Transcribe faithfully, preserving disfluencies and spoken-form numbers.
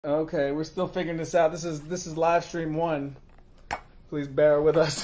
Okay, we're still figuring this out. This is this is live stream one. Please bear with us.